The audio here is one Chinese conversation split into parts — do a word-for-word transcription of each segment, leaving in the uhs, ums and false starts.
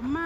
妈。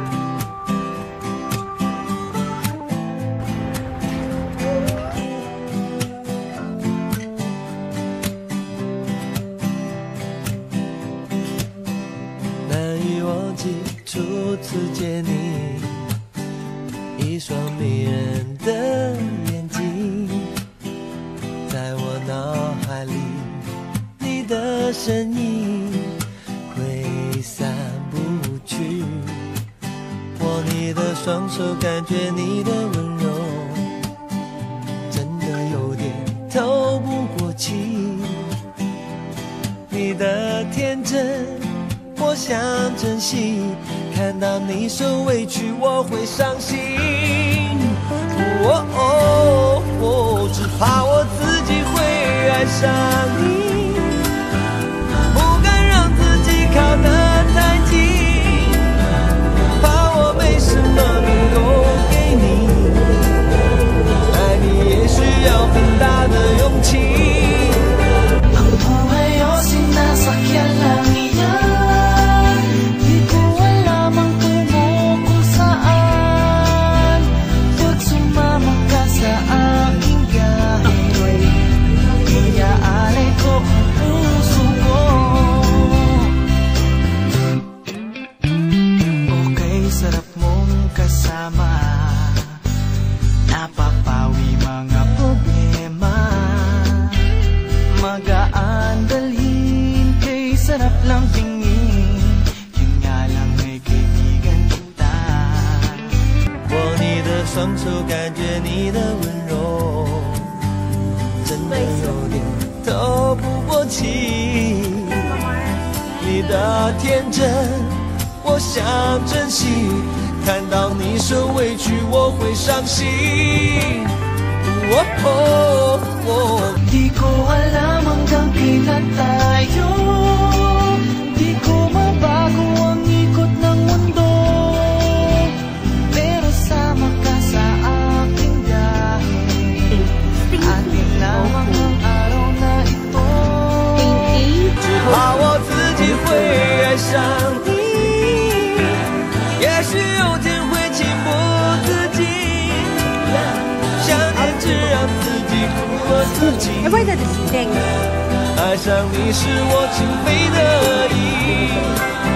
难以忘记初次见你，一双迷人的眼睛，在我脑海里，你的身影挥散不去。握你的双手，感觉你的温柔，真的有点透不过气。你的天真，我想珍惜，看到你受委屈，我会伤心。哦哦哦，只怕我自己会爱上你，不敢让自己靠得太近，怕我没什么能够给你，爱你也需要很大的勇气。 Ang buhay o sinasakyan lang iyan, di ko alam ang tungo kung saan. Huwag sumama ka sa aking biyahe, iaalay ko ang puso ko. Okay, sarap mong kasama, napapawi mga problema. Magaan dalhin, kay sarap lang tingin, yun nga lang may kaibigan kita. 握你的双手，感觉你的温柔，真的有点透不过气。你的天真，我想珍惜，看到你受委屈，我会伤心。哦哦哦， Di ko alam hanggang kailan tayo, di ko mabago ang ikot ng mundo, pero sama ka sa aking biyahe, atin lamang ang araw na ito. 只怕我自己会爱上你，也许有天会情不自禁，想念只让自己苦了自己。 Eh, why that is dang? 爱上你是我情非得已。